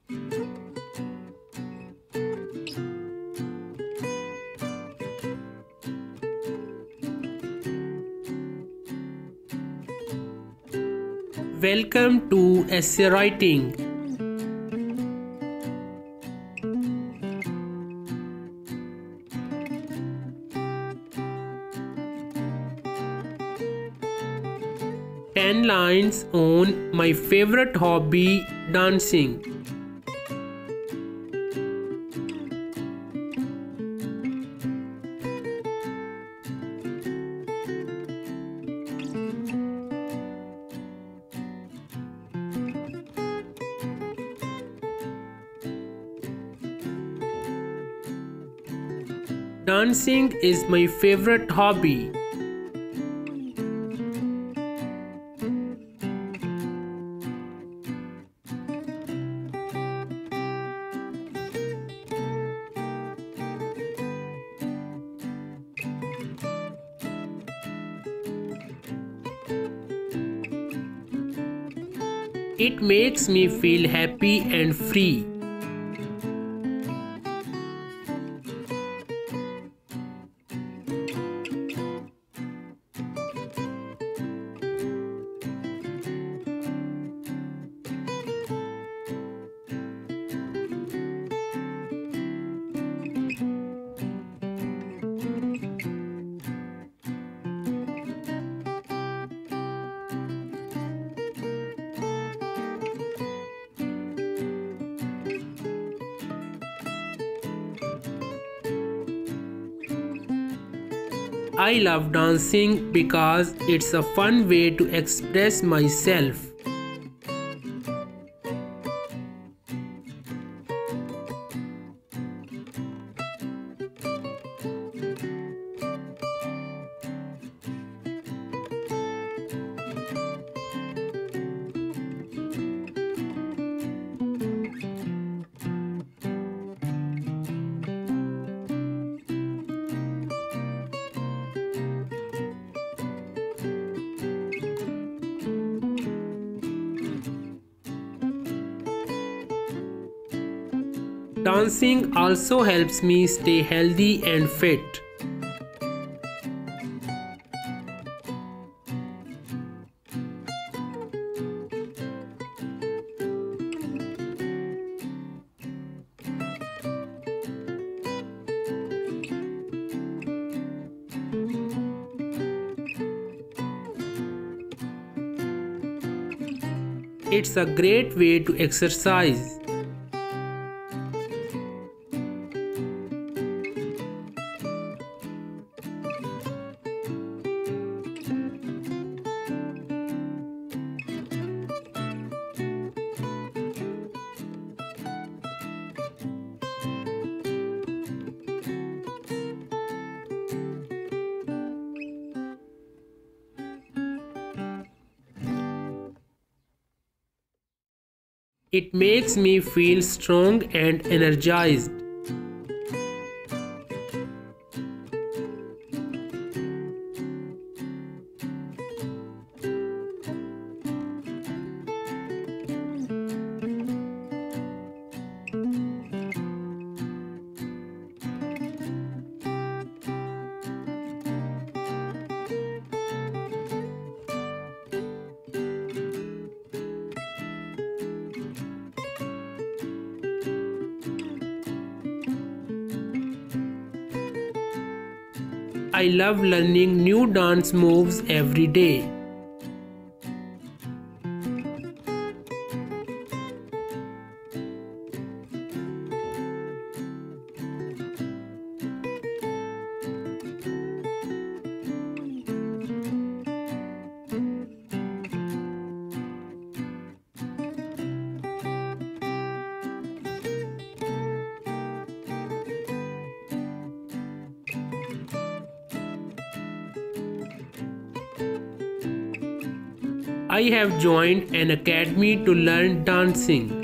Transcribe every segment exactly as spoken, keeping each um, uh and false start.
Welcome to Essay Writing. ten lines on my favorite hobby, dancing. Dancing is my favorite hobby. It makes me feel happy and free. I love dancing because it's a fun way to express myself. Dancing also helps me stay healthy and fit. It's a great way to exercise. It makes me feel strong and energized. I love learning new dance moves every day. I have joined an academy to learn dancing.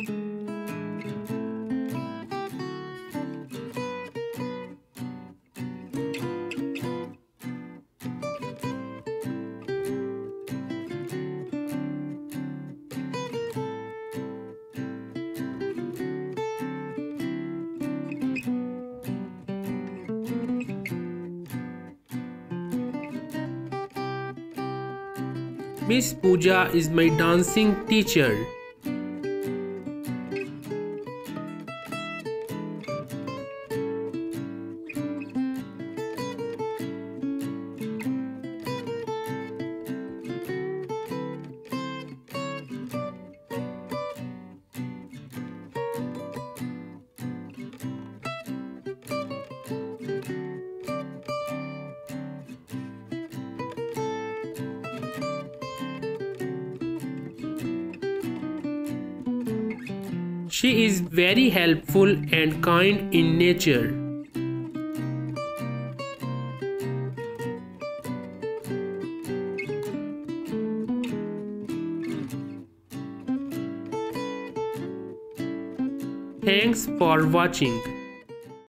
Miss Pooja is my dancing teacher. She is very helpful and kind in nature. Thanks for watching.